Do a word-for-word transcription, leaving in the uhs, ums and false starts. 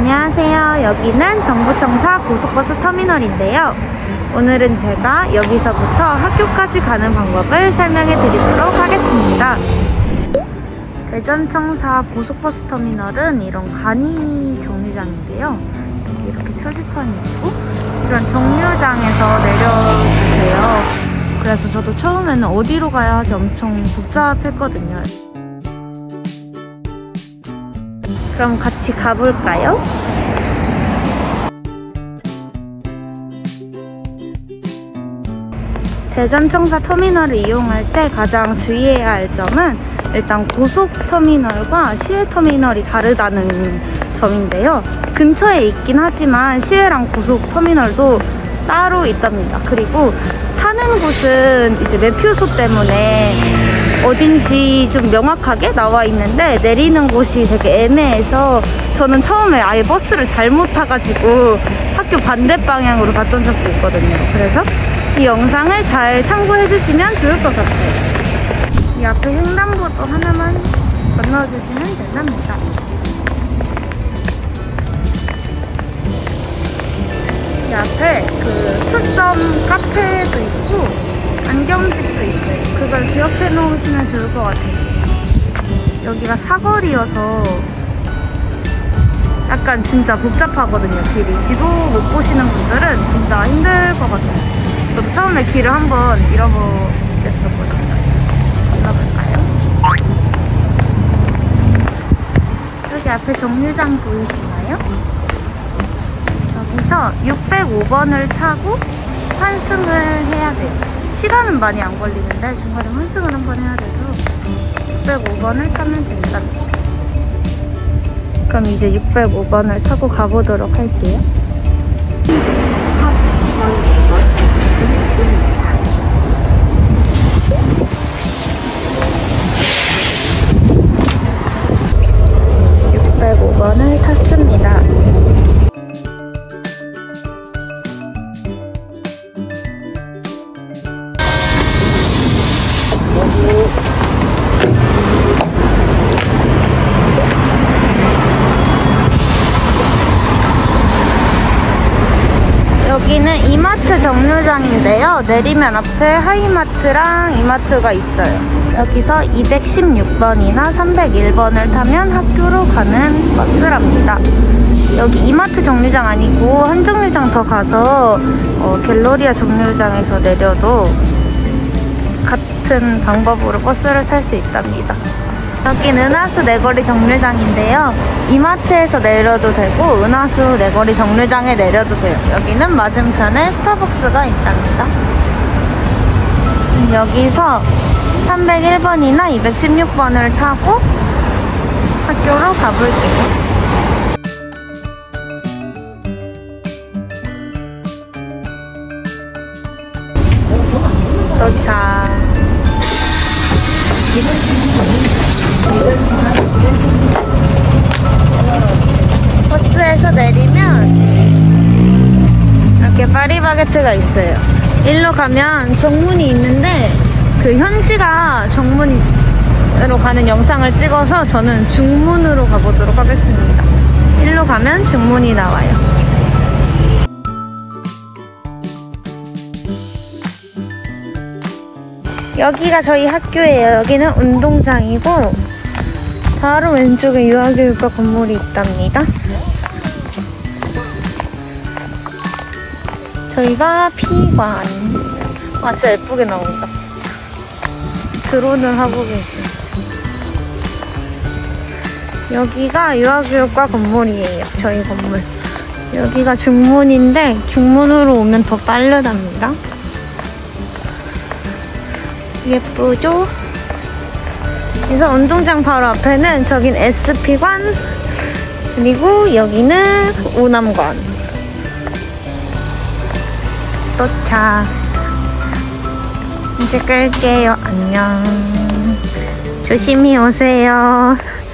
안녕하세요. 여기는 정부청사 고속버스 터미널인데요. 오늘은 제가 여기서부터 학교까지 가는 방법을 설명해 드리도록 하겠습니다. 대전청사 고속버스 터미널은 이런 간이 정류장인데요. 여기 이렇게 표지판이 있고 이런 정류장에서 내려주세요. 그래서 저도 처음에는 어디로 가야 하지 엄청 복잡했거든요. 그럼 같이 가볼까요? 대전청사 터미널을 이용할 때 가장 주의해야 할 점은 일단 고속터미널과 시외터미널이 다르다는 점인데요. 근처에 있긴 하지만 시외랑 고속터미널도 따로 있답니다. 그리고 타는 곳은 이제 매표소 때문에 어딘지 좀 명확하게 나와 있는데 내리는 곳이 되게 애매해서 저는 처음에 아예 버스를 잘못 타가지고 학교 반대 방향으로 갔던 적도 있거든요. 그래서 이 영상을 잘 참고해 주시면 좋을 것 같아요. 이 앞에 횡단보도 하나만 건너주시면 된답니다. 이 앞에 그 투썸 카페도 있고 안경집도 있어요. 그걸 기억해 놓으시면 좋을 것 같아요. 여기가 사거리여서 약간 진짜 복잡하거든요, 길이. 지도 못 보시는 분들은 진짜 힘들 것 같아요. 저도 처음에 길을 한번 잃어버렸었거든요. 가볼까요? 여기 앞에 정류장 보이시나요? 저기서 육백오 번을 타고 환승을 해야 돼요. 시간은 많이 안 걸리는데 중간에 환승을 한번 해야 돼서 육백오 번을 타면 된답니다. 그럼 이제 육백오 번을 타고 가보도록 할게요. 육백오 번을 탔습니다. 여기는 이마트 정류장인데요. 내리면 앞에 하이마트랑 이마트가 있어요. 여기서 이백십육 번이나 삼백일 번을 타면 학교로 가는 버스랍니다. 여기 이마트 정류장 아니고 한 정류장 더 가서 어, 갤러리아 정류장에서 내려도 같은 방법으로 버스를 탈 수 있답니다. 여긴 은하수 내거리 정류장인데요. 이마트에서 내려도 되고 은하수 내거리 정류장에 내려도 돼요. 여기는 맞은편에 스타벅스가 있답니다. 여기서 삼백일 번이나 이백십육 번을 타고 학교로 가볼게요. 도착. 버스에서 내리면 이렇게 파리바게트가 있어요. 일로 가면 정문이 있는데 그 현지가 정문으로 가는 영상을 찍어서 저는 중문으로 가보도록 하겠습니다. 일로 가면 중문이 나와요. 여기가 저희 학교예요. 여기는 운동장이고 바로 왼쪽에 유아교육과 건물이 있답니다. 저희가 피관. 와, 진짜 예쁘게 나온다. 드론을 하고 계세요. 여기가 유아교육과 건물이에요. 저희 건물. 여기가 중문인데 중문으로 오면 더 빠르답니다. 예쁘죠? 그래서 운동장 바로 앞에는 저긴 에스피관, 그리고 여기는 우남관. 도착. 이제 끌게요. 안녕. 조심히 오세요.